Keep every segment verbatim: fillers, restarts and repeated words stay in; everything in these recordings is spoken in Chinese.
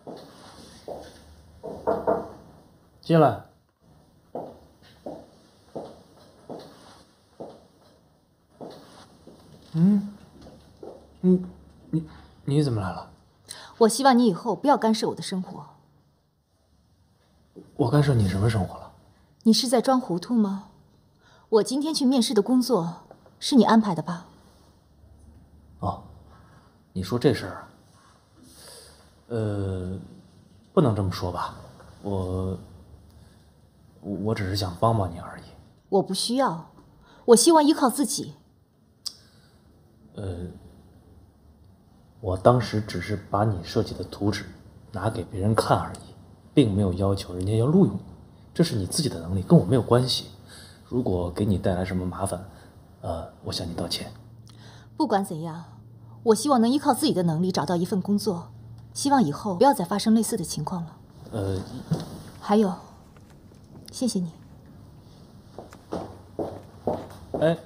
进来。嗯，嗯，你你怎么来了？ 我希望你以后不要干涉我的生活。 我干涉你什么生活了？ 你是在装糊涂吗？我今天去面试的工作是你安排的吧？ 哦，你说这事儿啊？呃，不能这么说吧，我我只是想帮帮你而已。 我不需要，我希望依靠自己。 呃，我当时只是把你设计的图纸拿给别人看而已，并没有要求人家要录用你，这是你自己的能力，跟我没有关系。如果给你带来什么麻烦，呃，我向你道歉。 不管怎样，我希望能依靠自己的能力找到一份工作，希望以后不要再发生类似的情况了。 呃， 还有，谢谢你。 哎。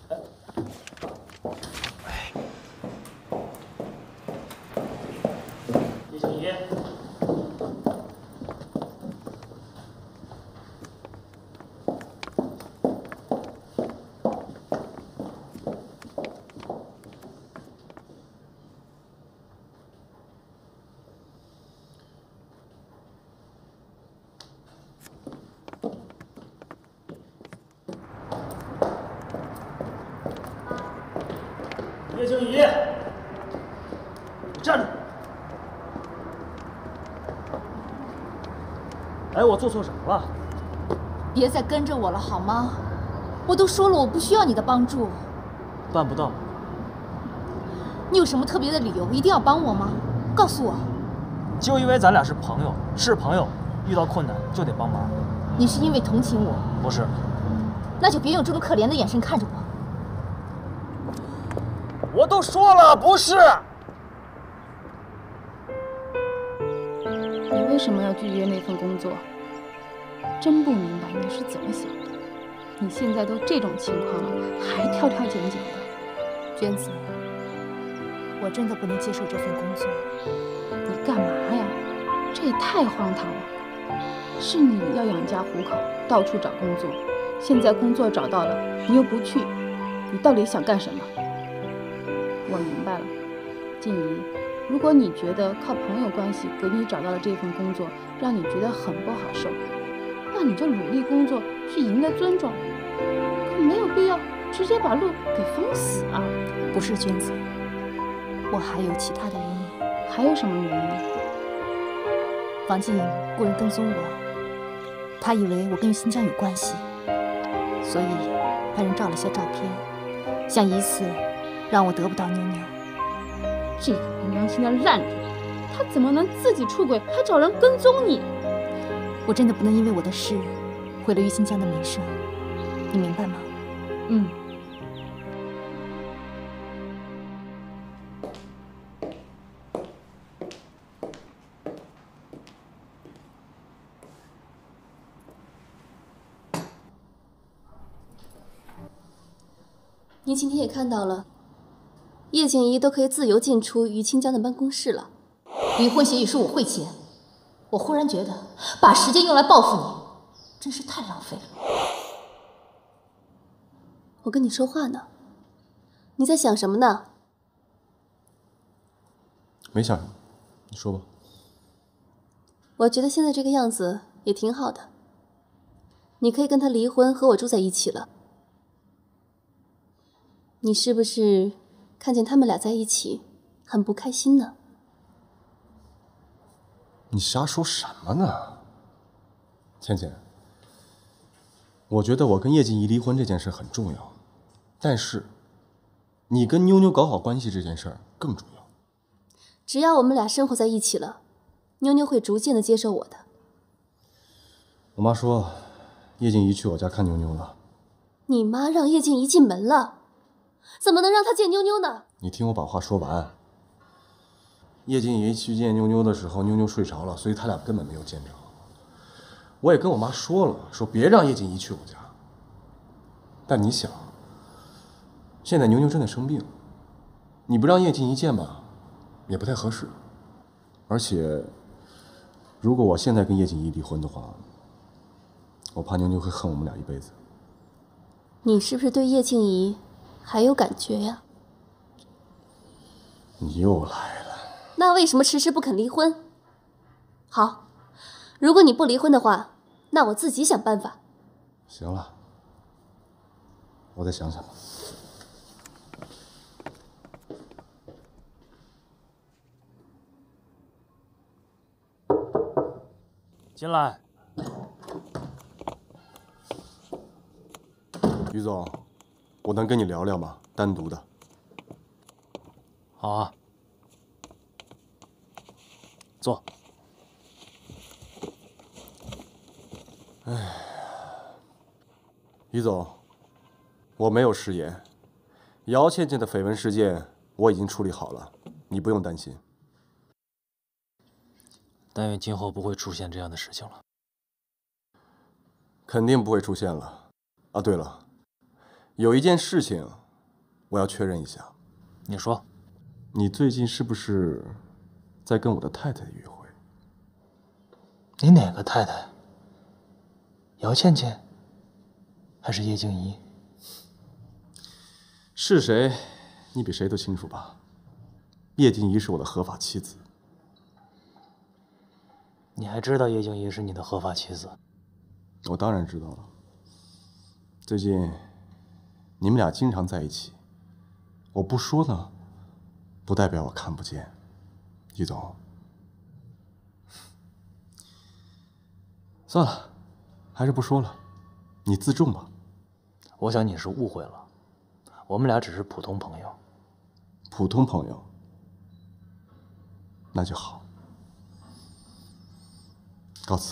叶静怡，你站住！哎，我做错什么了？ 别再跟着我了好吗？我都说了我不需要你的帮助。 办不到。 你有什么特别的理由一定要帮我吗？告诉我。 就因为咱俩是朋友，是朋友，遇到困难就得帮忙。 你是因为同情我？ 不是。 那就别用这种可怜的眼神看着我。 我都说了不是。 你为什么要拒绝那份工作？真不明白你是怎么想的。你现在都这种情况了，还挑挑拣拣的。 娟子，我真的不能接受这份工作。 你干嘛呀？这也太荒唐了。是你要养家糊口，到处找工作，现在工作找到了，你又不去，你到底想干什么？我明白了，静怡，如果你觉得靠朋友关系给你找到了这份工作，让你觉得很不好受，那你就努力工作，去赢得尊重，可没有必要直接把路给封死啊！ 不是娟子，我还有其他的原因。 还有什么原因？ 房静雇人跟踪我，他以为我跟于新疆有关系，所以派人照了些照片，想以此让我得不到妞妞。 这个没良心的烂人，他怎么能自己出轨，还找人跟踪你？ 我真的不能因为我的事毁了于新疆的名声，你明白吗？ 嗯。 您今天也看到了，叶静怡都可以自由进出于清江的办公室了。 离婚协议书我会签，我忽然觉得把时间用来报复你，真是太浪费了。 我跟你说话呢，你在想什么呢？ 没想什么，你说吧。 我觉得现在这个样子也挺好的，你可以跟他离婚，和我住在一起了。你是不是看见他们俩在一起很不开心呢？ 你瞎说什么呢？倩倩，我觉得我跟叶静怡离婚这件事很重要，但是你跟妞妞搞好关系这件事儿更重要。 只要我们俩生活在一起了，妞妞会逐渐的接受我的。 我妈说叶静怡去我家看妞妞了。 你妈让叶静怡进门了，怎么能让她见妞妞呢？ 你听我把话说完。叶静怡去见妞妞的时候，妞妞睡着了，所以他俩根本没有见着。我也跟我妈说了，说别让叶静怡去我家。但你想，现在妞妞真的生病，你不让叶静怡见吧，也不太合适。而且， 如果我现在跟叶锦怡离婚的话，我怕妞妞会恨我们俩一辈子。 你是不是对叶静怡还有感觉呀？ 你又来了。 那为什么迟迟不肯离婚？好，如果你不离婚的话，那我自己想办法。 行了，我再想想吧。 进来。 于总，我能跟你聊聊吗？单独的。 好啊，坐。 哎，于总，我没有食言，姚倩倩的绯闻事件我已经处理好了，你不用担心。 但愿今后不会出现这样的事情了。 肯定不会出现了。啊，对了，有一件事情我要确认一下。 你说， 你最近是不是在跟我的太太约会？ 你哪个太太？姚倩倩，还是叶静怡？ 是谁，你比谁都清楚吧？叶静怡是我的合法妻子。 你还知道叶静怡是你的合法妻子？ 我当然知道了。最近你们俩经常在一起，我不说呢，不代表我看不见。于总，算了，还是不说了，你自重吧。 我想你是误会了，我们俩只是普通朋友。 普通朋友，那就好。告辞。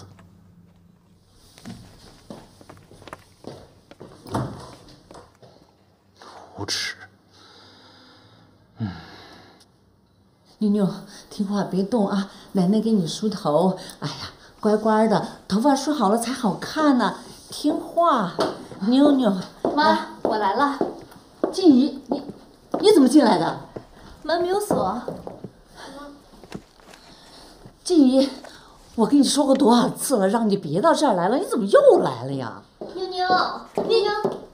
无耻。 嗯。妞妞，听话别动啊，奶奶给你梳头。哎呀，乖乖的，头发梳好了才好看呢。听话，妞妞。 妈，我来了。 静怡，你你怎么进来的？ 门没有锁。 静怡。我跟你说过多少次了，让你别到这儿来了，你怎么又来了呀？ 妞妞，妞妞，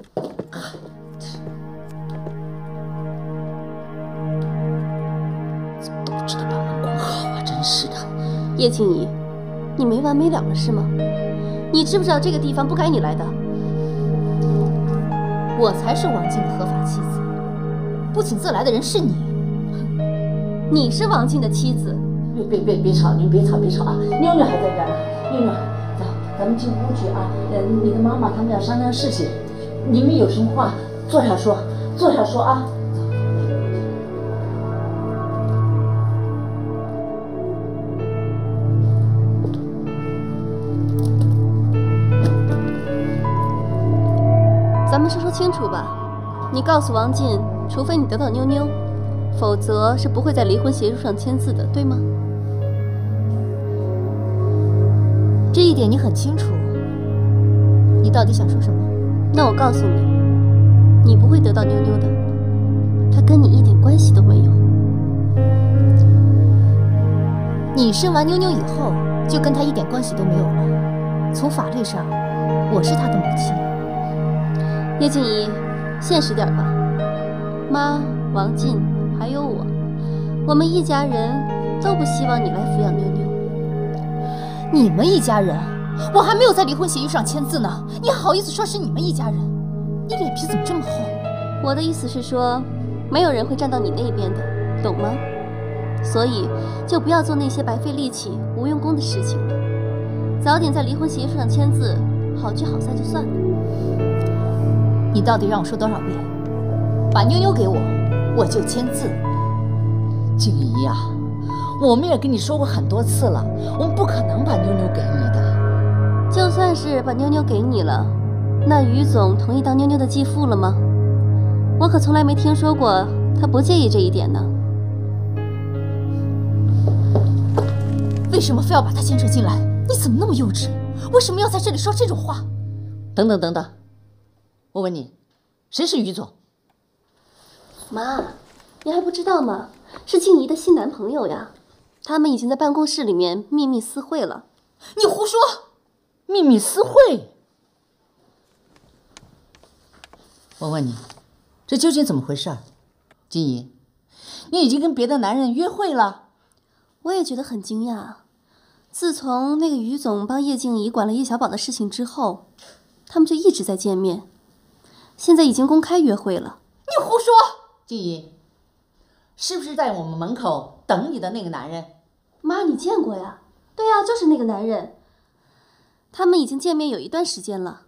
怎么都知道把门关好啊！真是的。 叶静怡，你没完没了了是吗？你知不知道这个地方不该你来的？ 我才是王静的合法妻子，不请自来的人是你。 你是王静的妻子。 别别别别吵，你别吵别吵啊！妞妞还在这儿呢，妞妞，走，咱们进屋去啊。呃，你的妈妈他们要商量事情，你们有什么话坐下说，坐下说啊。 咱们说说清楚吧。你告诉王静，除非你得到妞妞，否则是不会在离婚协议书上签字的，对吗？ 这一点你很清楚。你到底想说什么？ 那我告诉你，你不会得到妞妞的，她跟你一点关系都没有。 你生完妞妞以后，就跟她一点关系都没有了。从法律上，我是她的母亲。 叶静怡，现实点吧。妈、王静还有我，我们一家人都不希望你来抚养妞妞。 你们一家人？我还没有在离婚协议上签字呢，你好意思说是你们一家人？你脸皮怎么这么厚？ 我的意思是说，没有人会站到你那边的，懂吗？所以就不要做那些白费力气、无用功的事情了。早点在离婚协议书上签字，好聚好散就算了。 你到底让我说多少遍？把妞妞给我，我就签字。 静怡呀，我们也跟你说过很多次了，我们不可能把妞妞给你的。 就算是把妞妞给你了，那于总同意当妞妞的继父了吗？我可从来没听说过他不介意这一点呢。 为什么非要把他牵扯进来？你怎么那么幼稚？为什么要在这里说这种话？ 等等等等，我问你，谁是于总？ 妈，你还不知道吗？是静怡的新男朋友呀，他们已经在办公室里面秘密私会了。 你胡说！ 秘密私会。我问你，这究竟怎么回事？金怡，你已经跟别的男人约会了？ 我也觉得很惊讶。自从那个于总帮叶静怡管了叶小宝的事情之后，他们就一直在见面，现在已经公开约会了。 你胡说！ 静怡，是不是在我们门口等你的那个男人？ 妈，你见过呀？对呀，就是那个男人。他们已经见面有一段时间了。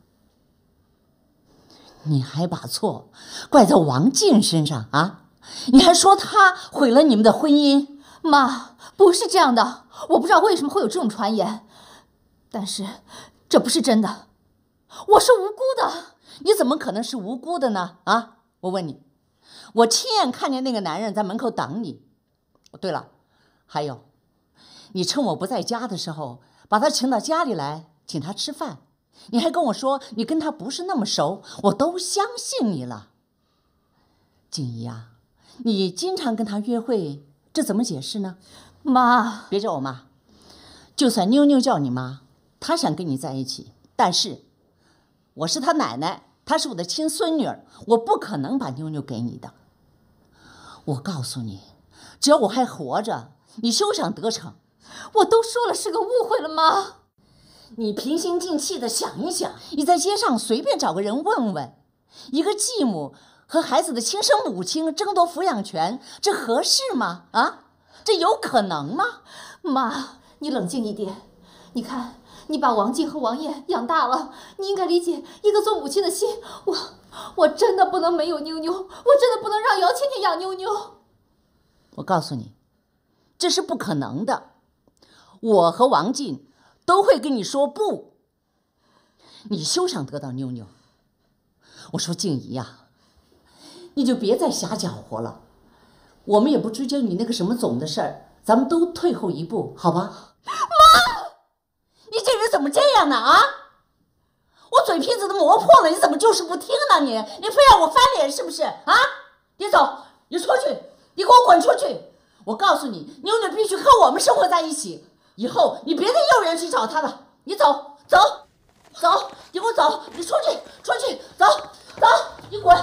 你还把错怪在王静身上啊？你还说他毁了你们的婚姻？ 妈，不是这样的，我不知道为什么会有这种传言，但是这不是真的，我是无辜的。 你怎么可能是无辜的呢？啊，我问你，我亲眼看见那个男人在门口等你。对了，还有，你趁我不在家的时候把他请到家里来，请他吃饭，你还跟我说你跟他不是那么熟，我都相信你了。静怡啊，你经常跟他约会，这怎么解释呢？ 妈， 别叫我妈，就算妞妞叫你妈，她想跟你在一起，但是我是她奶奶，她是我的亲孙女儿，我不可能把妞妞给你的。我告诉你，只要我还活着，你休想得逞。 我都说了是个误会了，妈。 你平心静气的想一想，你在街上随便找个人问问，一个继母和孩子的亲生母亲争夺抚养权，这合适吗？啊，这有可能吗？ 妈，你冷静一点。你看，你把王静和王艳养大了，你应该理解一个做母亲的心。我，我真的不能没有妞妞，我真的不能让姚倩倩养妞妞。 我告诉你，这是不可能的。我和王静都会跟你说不，你休想得到妞妞。我说静怡呀、啊，你就别再瞎搅和了，我们也不追究你那个什么总的事儿，咱们都退后一步，好吧？妈，你这人怎么这样呢？啊，我嘴皮子都磨破了，你怎么就是不听呢？你你非要我翻脸是不是？啊，你走，你出去，你给我滚出去！我告诉你，妞妞必须和我们生活在一起。以后你别再诱人去找他了，你走走走，你给我走，你出去出去，走走，你滚！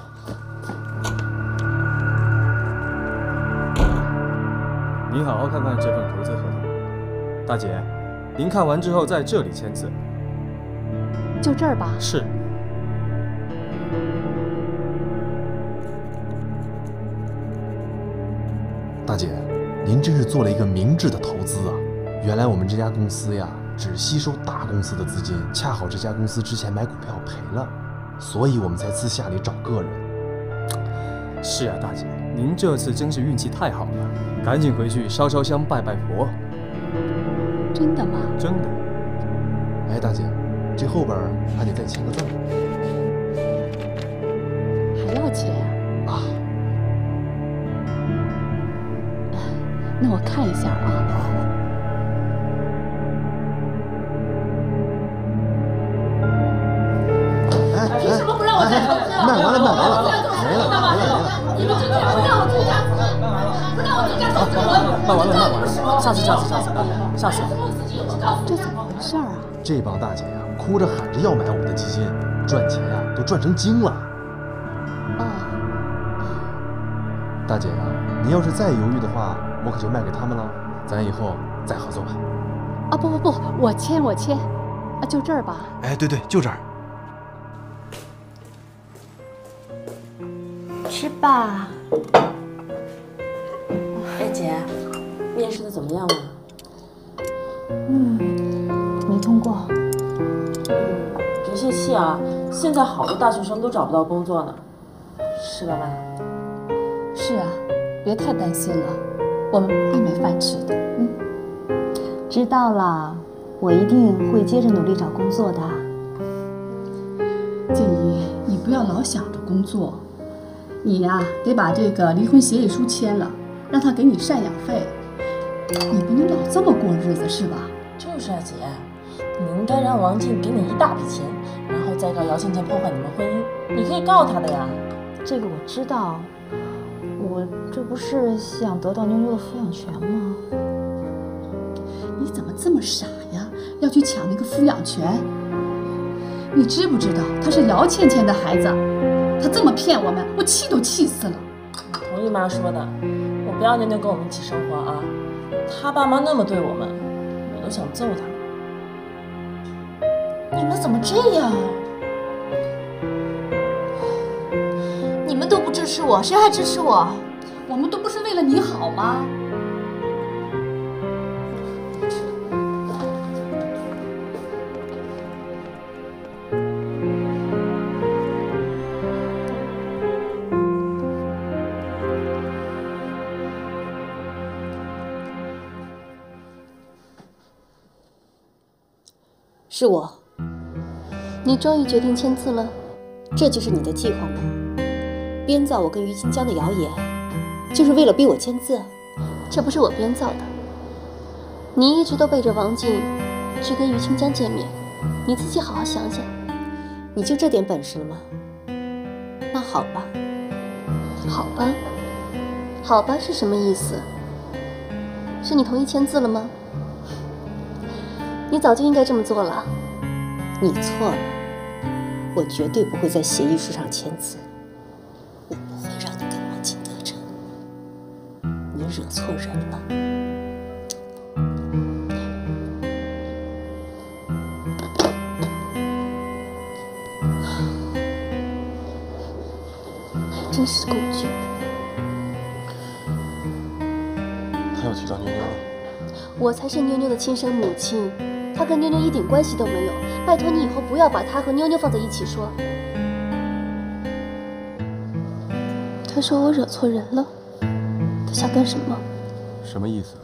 您好好看看这份投资合同，大姐，您看完之后在这里签字。 就这儿吧。 是。 大姐，您真是做了一个明智的投资啊！原来我们这家公司呀，只吸收大公司的资金，恰好这家公司之前买股票赔了，所以我们才私下里找个人。 是啊，大姐，您这次真是运气太好了，赶紧回去烧烧香拜拜佛。 真的吗？ 真的。 哎，大姐，这后边还得再签个字。 还要钱啊？ 啊。 那我看一下啊。 哎， 凭什么不让我再投资？ 卖完了，卖完了，没了，没了，没了。 你们今天不让我做价值，不让我做价值，我卖完了，卖完了，下次，下次，下次，下次。 这怎么回事啊？ 这帮大姐呀，哭着喊着要买我们的基金，赚钱呀都赚成精了。 哦。 大姐呀，你要是再犹豫的话，我可就卖给他们了，咱以后再合作吧。 啊不不不，我签我签，啊就这儿吧。 哎，对对，就这儿。 吃吧。 哎姐，面试的怎么样了？ 嗯，没通过。 嗯，别泄气啊，现在好多大学生都找不到工作呢，是吧妈？ 是啊，别太担心了，我们会没饭吃的。嗯， 知道了，我一定会接着努力找工作的。 静怡，你不要老想着工作，你呀、啊、得把这个离婚协议书签了，让他给你赡养费。你不能老这么过日子是吧？ 就是啊姐，你应该让王静给你一大笔钱，然后再告姚倩倩破坏你们婚姻，你可以告她的呀。 这个我知道，我这不是想得到妞妞的抚养权吗？ 你怎么这么傻呀？ 要去抢那个抚养权。你知不知道他是姚倩倩的孩子？他这么骗我们，我气都气死了。 同意妈说的，我不要妞妞跟我们一起生活啊！他爸妈那么对我们，我都想揍他。 你们怎么这样？你们都不支持我，谁还支持我？ 我们都不是为了你好吗？ 是我。 你终于决定签字了？ 这就是你的计划吗？编造我跟于清江的谣言，就是为了逼我签字？ 这不是我编造的。你一直都背着王静去跟于清江见面，你自己好好想想。 你就这点本事了吗？那好吧。 好吧，好吧是什么意思？是你同意签字了吗？你早就应该这么做了。 你错了，我绝对不会在协议书上签字。我不会让你跟王静得逞，你惹错人了。 真是狗剧。 他又提到妞妞了。 我才是妞妞的亲生母亲，她跟妞妞一点关系都没有。拜托你以后不要把她和妞妞放在一起说。他说我惹错人了，他想干什么？ 什么意思？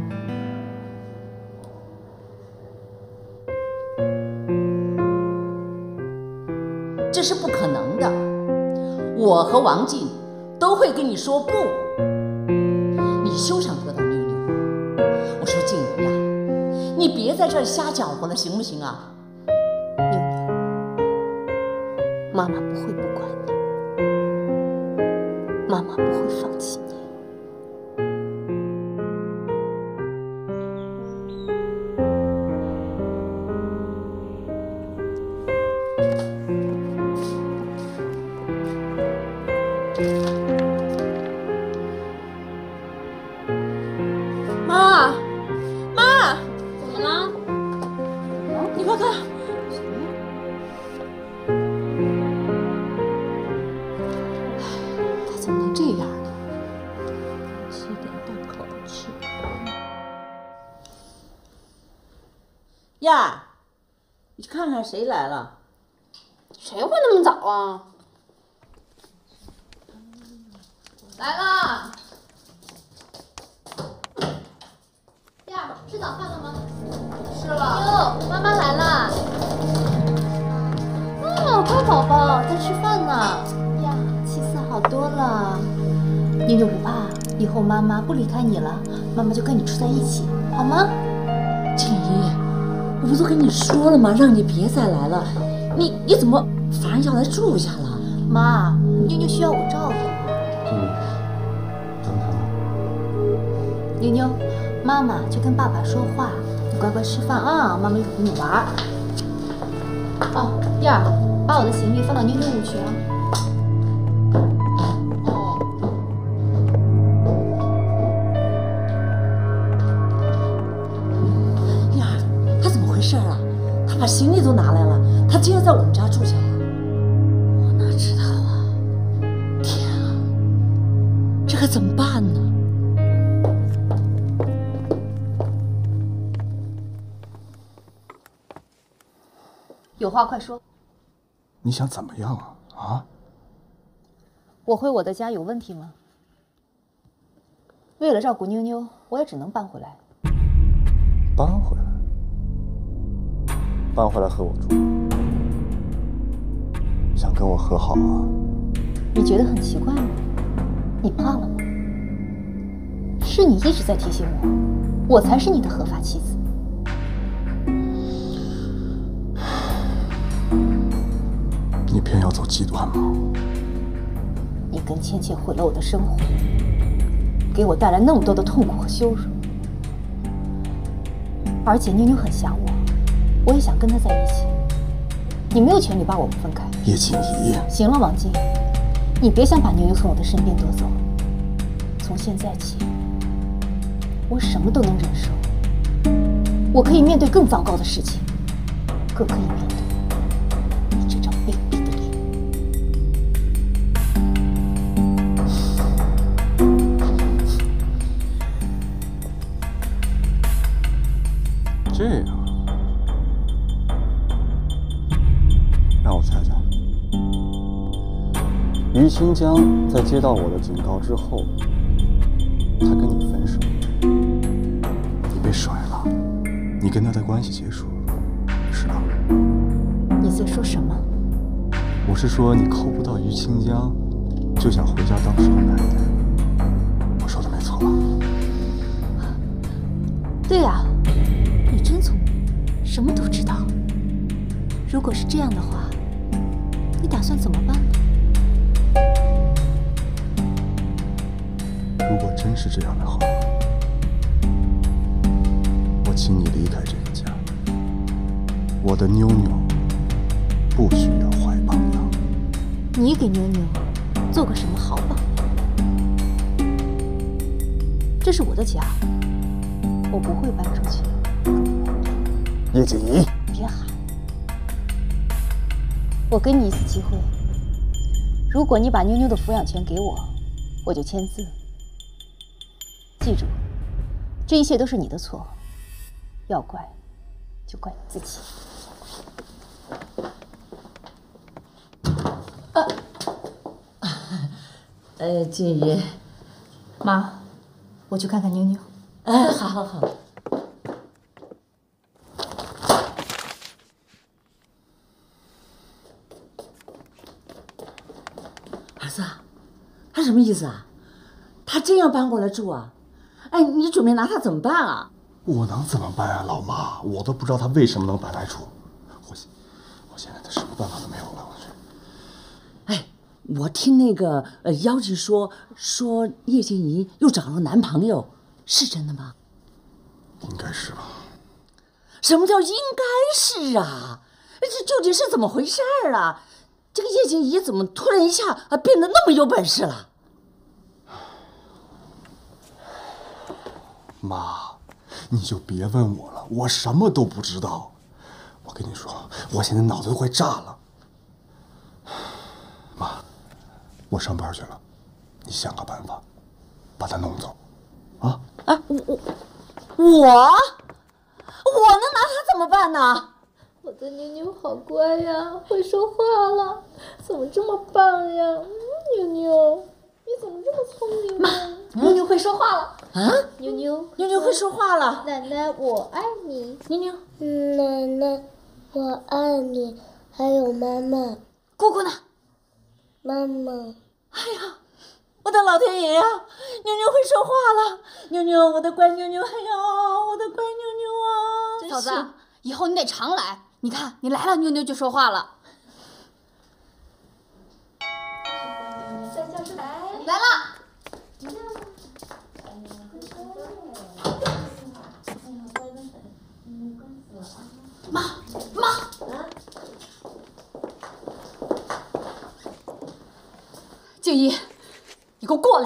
这是不可能的。我和王静都会跟你说不。你休想得到妞妞。我说静茹呀，你别在这儿瞎搅和了，行不行啊？ 妞妞，妈妈不会不管你，妈妈不会放弃你。 妈，妈，怎么了？你快看，他怎么能这样呢？七点半口气。 呀，你去看看谁来了。 谁会那么早啊？来啦！ 呀，吃早饭了吗？ 吃了。 哟，妈妈来啦！哦，乖宝宝在吃饭呢。呀，气色好多了。妞妞不怕，以后妈妈不离开你了，妈妈就跟你住在一起，好吗？ 静怡，我不都跟你说了吗？让你别再来了。你你怎么反而要来住下了？ 妈，妞妞需要我照顾。 静怡，怎么看了？ 妞妞，妈妈去跟爸爸说话，你乖乖吃饭啊，妈妈一会儿跟你玩。哦，燕儿，把我的行李放到妞妞屋去啊。 燕儿，他怎么回事啊？他把行李都拿来了，他竟然在我们家住下了。我哪知道啊！天啊，这可怎么办呢？ 有话快说。 你想怎么样啊？啊？ 我回我的家有问题吗？为了照顾妞妞，我也只能搬回来。 搬回来？搬回来和我住？想跟我和好啊？ 你觉得很奇怪吗？你怕了吗？是你一直在提醒我，我才是你的合法妻子。 你偏要走极端吗？ 你跟倩倩毁了我的生活，给我带来那么多的痛苦和羞辱，而且妞妞很想我， 我也想跟他在一起。你没有权利把我们分开。 叶锦怡， 行了，王静，你别想把妞妞从我的身边夺走。从现在起，我什么都能忍受。我可以面对更糟糕的事情，更可以面对你这张卑鄙的脸。 这样，让我猜猜，于清江在接到我的警告之后，他跟你分手，你被甩了，你跟他的关系结束了，是吧？ 你在说什么？ 我是说你扣不到于清江，就想回家当少奶奶。我说的没错吧？ 对呀，你真聪明，什么都知道。如果是这样的话，你打算怎么办呢？ 如果真是这样的话，我请你离开这个家。我的妞妞不需要坏榜样。 你给妞妞做个什么好榜样？这是我的家，我不会搬出去。 叶锦怡， 别喊！我给你一次机会，如果你把妞妞的抚养权给我，我就签字。记住，这一切都是你的错，要怪就怪你自己。 呃，呃，静怡， 妈，我去看看妞妞。 哎，好好好。儿子，他什么意思啊？他真要搬过来住啊？哎，你准备拿他怎么办啊？ 我能怎么办啊，老妈？我都不知道他为什么能搬来住。我现我现在他什么办法都没有了。我去。 哎，我听那个呃妖精说说叶静怡又找了男朋友，是真的吗？ 应该是吧。 什么叫应该是啊？这究竟是怎么回事儿啊？这个叶静怡怎么突然一下啊变得那么有本事了？ 妈，你就别问我了，我什么都不知道。我跟你说，我现在脑子都快炸了。妈，我上班去了，你想个办法把他弄走，啊？ 啊，我我我我能拿他怎么办呢？ 我的妞妞好乖呀，会说话了，怎么这么棒呀？嗯，妞妞，你怎么这么聪明呢？ 妞妞会说话了啊！ 妞妞， 妞妞会说话了。 奶奶，我爱你。 妞妞， 奶奶，我爱你。还有妈妈。 姑姑呢？ 妈妈。 哎呀，我的老天爷呀！妞妞会说话了。妞妞，我的乖妞妞，哎呀，我的乖妞妞啊！ 嫂子，以后你得常来。你看，你来了，妞妞就说话了。 在教室来。 来了。妈妈，静怡，你给我过来！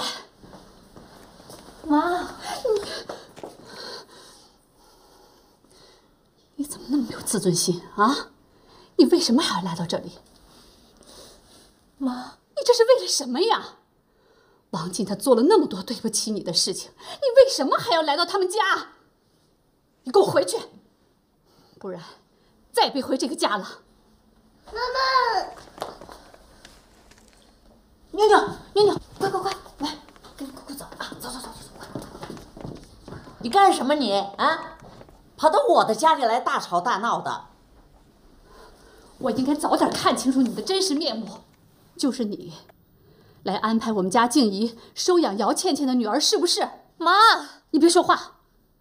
妈，你你怎么那么没有自尊心啊？你为什么还要来到这里？妈，你这是为了什么呀？王静他做了那么多对不起你的事情，你为什么还要来到他们家？你给我回去！不然，再别回这个家了。 妈妈， 妞妞，妞妞，快快快，来，跟姑姑走啊，走走走走走。 你干什么你啊？跑到我的家里来大吵大闹的。 我应该早点看清楚你的真实面目，就是你，来安排我们家静怡收养姚倩倩的女儿，是不是？妈，你别说话。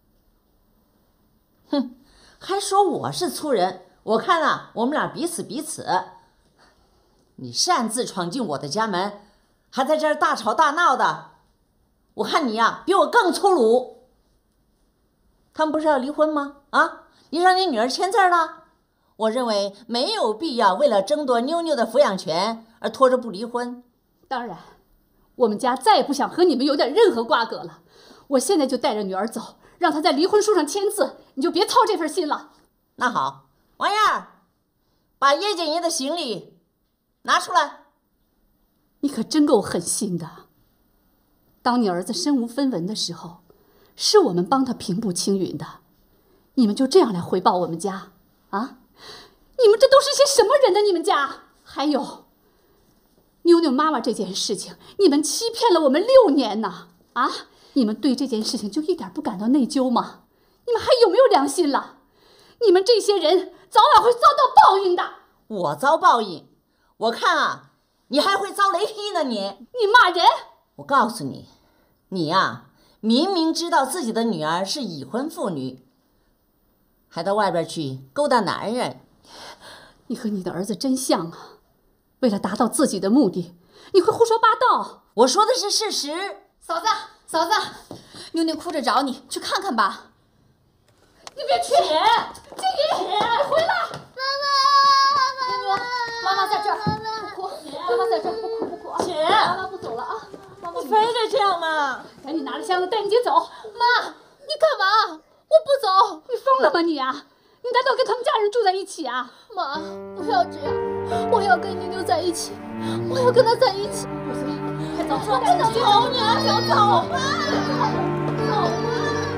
哼。还说我是粗人，我看啊，我们俩彼此彼此。你擅自闯进我的家门，还在这儿大吵大闹的，我看你呀、啊、比我更粗鲁。他们不是要离婚吗？啊，你让你女儿签字了， 我认为没有必要为了争夺妞妞的抚养权而拖着不离婚。 当然，我们家再也不想和你们有点任何瓜葛了。我现在就带着女儿走，让她在离婚书上签字，你就别操这份心了。 那好，王燕儿，把叶建爷的行李拿出来。 你可真够狠心的。当你儿子身无分文的时候，是我们帮他平步青云的，你们就这样来回报我们家啊？你们这都是些什么人呢？你们家还有妞妞妈妈这件事情，你们欺骗了我们六年呢！啊，你们对这件事情就一点不感到内疚吗？你们还有没有良心了？你们这些人早晚会遭到报应的。 我遭报应？我看啊，你还会遭雷劈呢！你你骂人！ 我告诉你，你呀、啊，明明知道自己的女儿是已婚妇女，还到外边去勾搭男人。 你和你的儿子真像啊！为了达到自己的目的，你会胡说八道。 我说的是事实。 嫂子，嫂子，妞妞哭着找你，去看看吧。 你别去！姐，姐，你回来！ 妞妞，妈妈在这儿，不哭。妈妈在这儿，不哭不哭啊！ 姐， 妈妈不走了啊！妈妈， 你非得这样吗？ 赶紧拿着箱子带你姐走。 妈，你干嘛？我不走！ 你疯了吗你啊？你难道跟他们家人住在一起啊？ 妈，不要这样，我要跟妞妞在一起，我要跟她在一起。 不行，快走， 走， 赶紧走， 你啊，走走吧，走吧。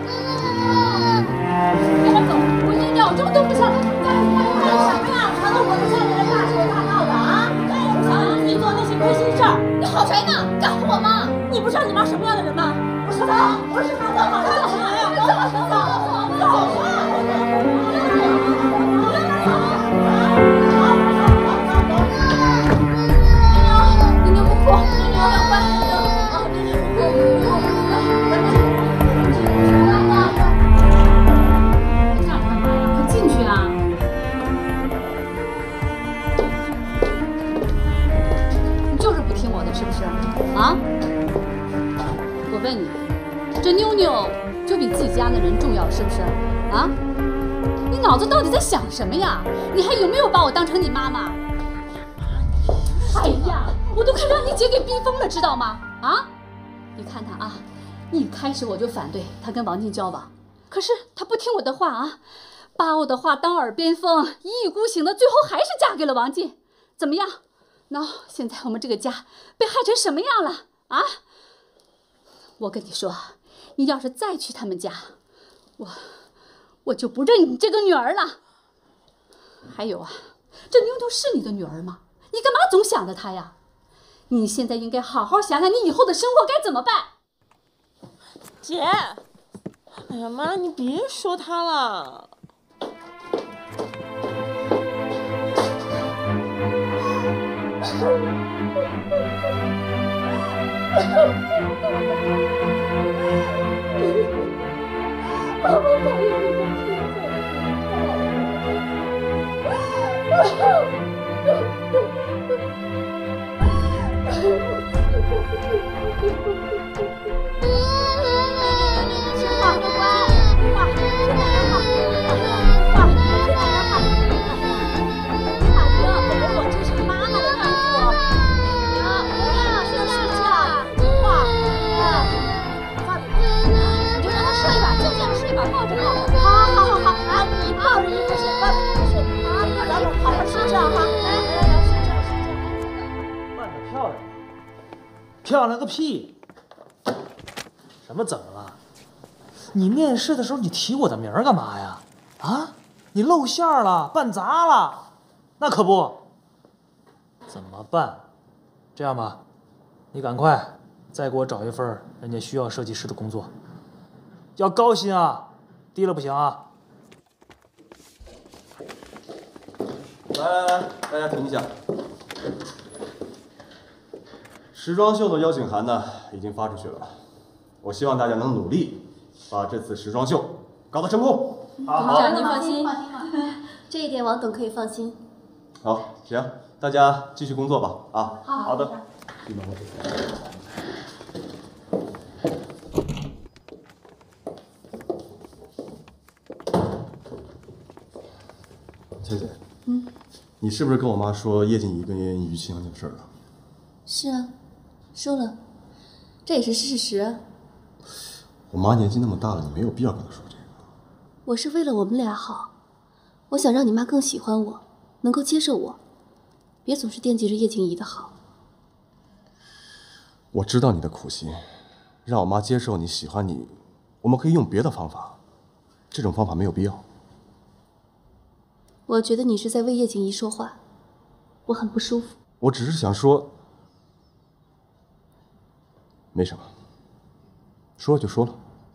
快点走！我一秒钟都不想在他们家人待干什么呀？吵得我的家里人大吵大闹的啊！ 想让你做那些亏心事儿。 你好谁呢？干我吗？ 你不知道你妈什么样的人吗？ 我说走，我说走，好好走，走走走走走。 妞妞不哭，妞妞要乖。 进去啊！你就是不听我的，是不是？啊？我问你，这妞妞就比自己家的人重要，是不是？啊？你脑子到底在想什么呀？你还有没有把我当成你妈妈？哎呀，我都快让你姐给逼疯了，知道吗？啊？你看她啊，一开始我就反对她跟王静交往，可是她不听我的话啊，把我的话当耳边风，一意孤行的，最后还是嫁给了王静。怎么样？喏，现在我们这个家被害成什么样了啊？我跟你说，你要是再去他们家，我我就不认你这个女儿了。还有啊，这妞妞是你的女儿吗？你干嘛总想着她呀？你现在应该好好想想，你以后的生活该怎么办。 姐，哎呀妈，你别说她了。 漂亮个屁！什么怎么了？你面试的时候你提我的名儿干嘛呀？啊，你露馅了，办砸了，那可不。怎么办？这样吧，你赶快再给我找一份人家需要设计师的工作，要高薪啊，低了不行啊。 来来来，大家停一下。时装秀的邀请函呢，已经发出去了。我希望大家能努力，把这次时装秀搞到成功。 好，好，您放心，这一点王董可以放心。 好，行，大家继续工作吧。啊， 好好的。谢谢。 嗯， 你是不是跟我妈说叶静怡跟于清扬的事儿了？ 是啊，说了，这也是事实啊。 我妈年纪那么大了，你没有必要跟她说这个。 我是为了我们俩好，我想让你妈更喜欢我，能够接受我，别总是惦记着叶静怡的好。 我知道你的苦心，让我妈接受你喜欢你，我们可以用别的方法，这种方法没有必要。 我觉得你是在为叶静怡说话，我很不舒服。 我只是想说，没什么，说了就说了。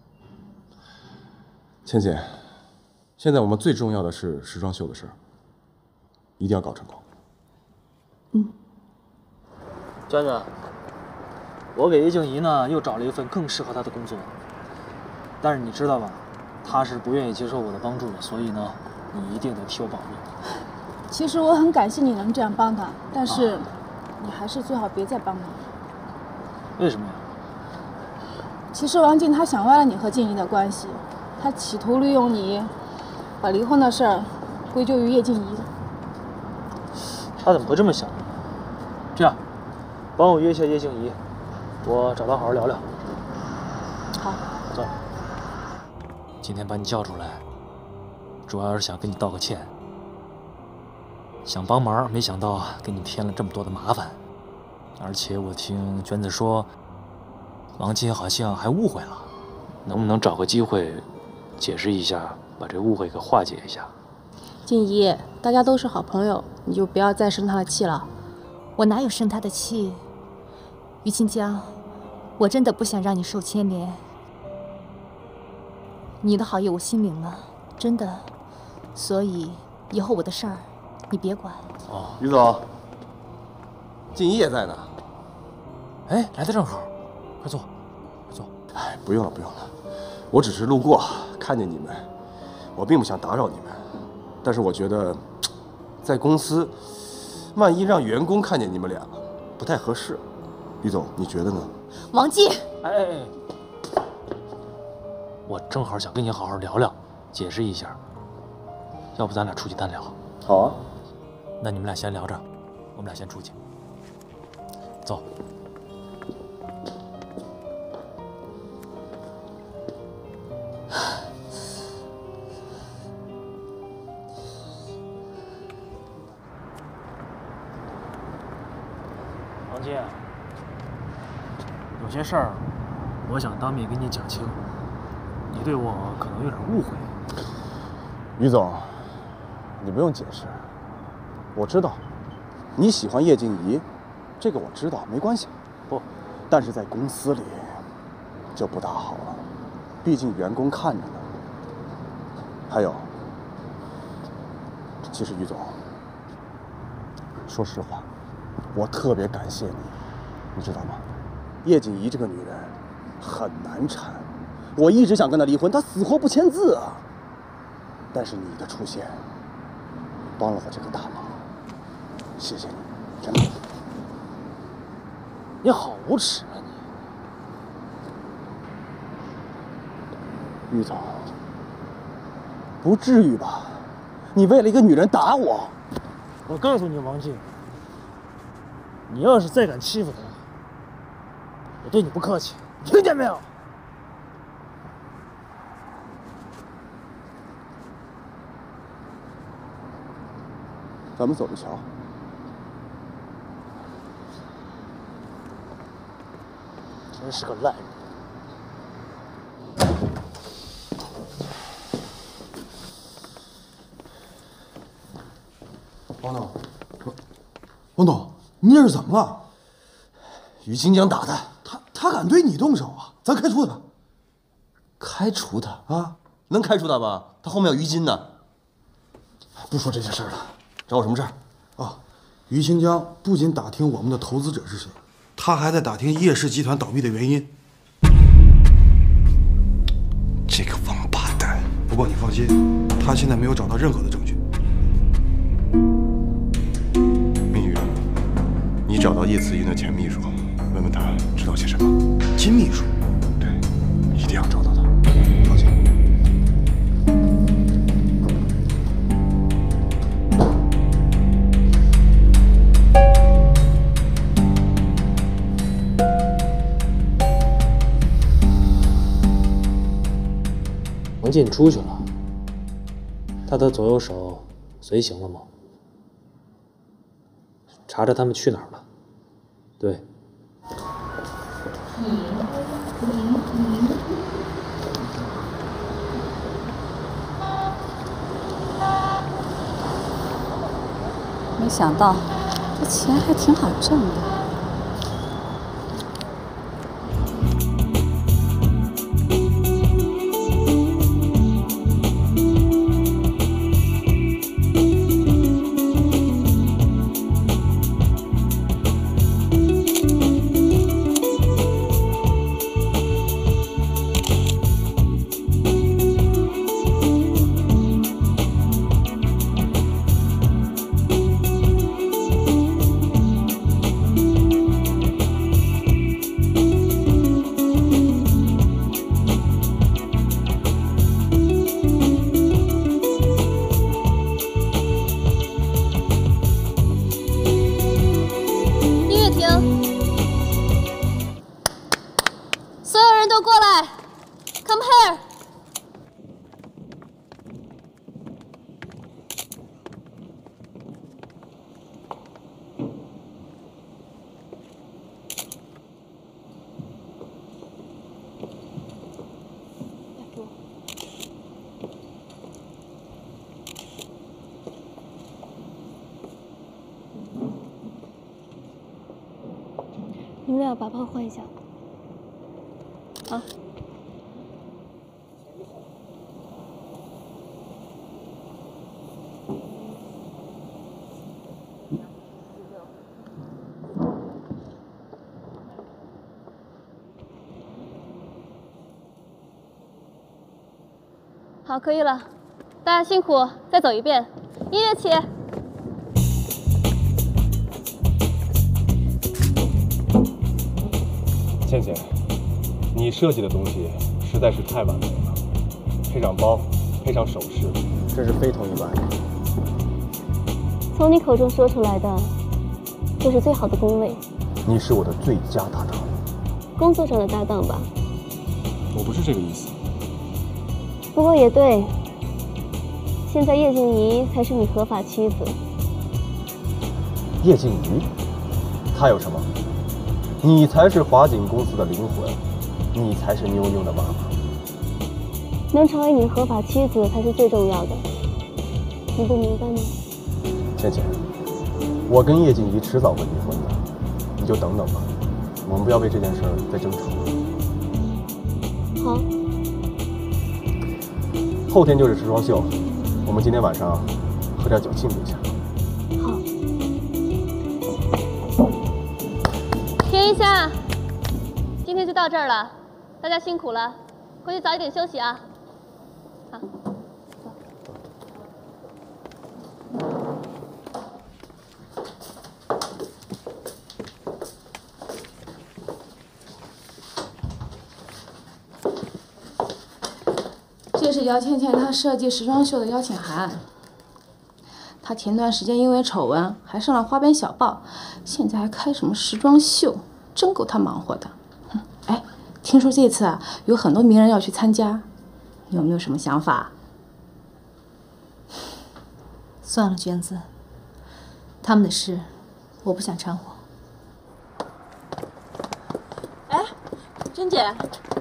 倩倩，现在我们最重要的是时装秀的事儿，一定要搞成功。 嗯。 娟子，我给叶静怡呢又找了一份更适合她的工作，但是你知道吧，她是不愿意接受我的帮助的，所以呢，你一定得替我保密。 其实我很感谢你能这样帮他，但是你还是最好别再帮他了。 为什么呀？ 其实王静他想歪了你和静怡的关系，他企图利用你，把离婚的事儿归咎于叶静怡。 他怎么会这么想呢？这样，帮我约一下叶静怡，我找她好好聊聊。 好， 走。今天把你叫出来，主要是想跟你道个歉。想帮忙，没想到给你添了这么多的麻烦，而且我听娟子说，王金好像还误会了，能不能找个机会解释一下，把这误会给化解一下？ 静怡，大家都是好朋友，你就不要再生他的气了。 我哪有生他的气？于清江，我真的不想让你受牵连。你的好意我心领了，真的。所以以后我的事儿你别管。 哦，于总，静怡也在呢。 哎，来的正好，快坐，快坐。 哎，不用了，不用了，我只是路过，看见你们，我并不想打扰你们，但是我觉得，在公司，万一让员工看见你们俩，不太合适。于总，你觉得呢？ 王金， 哎哎哎，我正好想跟你好好聊聊，解释一下，要不咱俩出去单聊？ 好啊。 那你们俩先聊着，我们俩先出去。走。王金，有些事儿，我想当面跟你讲清，你对我可能有点误会。 于总，你不用解释。我知道，你喜欢叶静怡，这个我知道，没关系。不，但是在公司里就不大好了，毕竟员工看着呢。还有，其实于总，说实话，我特别感谢你，你知道吗？叶静怡这个女人很难缠，我一直想跟她离婚，她死活不签字啊。但是你的出现，帮了我这个大忙。谢谢你，真的。 你好无耻啊你！于总，不至于吧？你为了一个女人打我？ 我告诉你，王静，你要是再敢欺负她，我对你不客气，听见没有？ 咱们走着瞧。 真是个烂人。 王总，王总，你这是怎么了？于清江打他，他他敢对你动手啊？咱开除他。开除他啊？能开除他吗？他后面有于金呢。不说这些事儿了，找我什么事儿？ 啊，于清江不仅打听我们的投资者是谁，他还在打听叶氏集团倒闭的原因。这个王八蛋！不过你放心，他现在没有找到任何的证据。 明宇，你找到叶慈云的前秘书，问问他知道些什么。 金秘书？ 对，一定要找到他。 放心。 王王进出去了，他的左右手随行了吗？查查他们去哪儿了。对。 没想到这钱还挺好挣的。 你们俩把炮换一下。好。好，可以了，大家辛苦，再走一遍，音乐起。 倩倩，你设计的东西实在是太完美了，配上包，配上首饰，真是非同一般。 从你口中说出来的，就是最好的恭维。 你是我的最佳搭档， 工作上的搭档吧？ 我不是这个意思。 不过也对，现在叶静怡才是你合法妻子。 叶静怡，她有什么？你才是华景公司的灵魂，你才是妞妞的妈妈。 能成为你的合法妻子才是最重要的，你不明白吗？ 倩倩，我跟叶静怡迟早会离婚的，你就等等吧，我们不要为这件事再争吵。 好。 后天就是时装秀，我们今天晚上喝点酒庆祝一下。 好。停一下，今天就到这儿了，大家辛苦了，回去早一点休息啊。好。 这是姚倩倩她设计时装秀的邀请函。她前段时间因为丑闻还上了花边小报，现在还开什么时装秀，真够她忙活的。哎，听说这次啊有很多名人要去参加，你有没有什么想法？ 算了，娟子，他们的事我不想掺和。 哎，珍姐，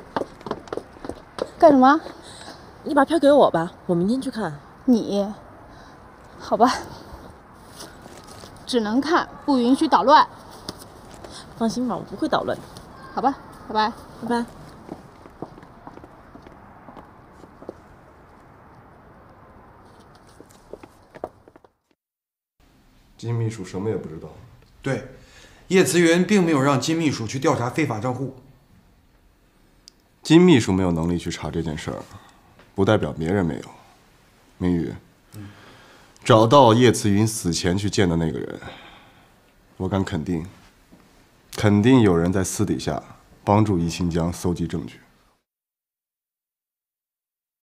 干什么？ 你把票给我吧，我明天去看。 你，好吧，只能看，不允许捣乱。 放心吧，我不会捣乱的。 好吧，拜拜， 拜拜。 金秘书什么也不知道。 对，叶慈云并没有让金秘书去调查非法账户。 金秘书没有能力去查这件事儿，不代表别人没有。明宇，嗯、找到叶慈云死前去见的那个人，我敢肯定，肯定有人在私底下帮助易新疆搜集证据。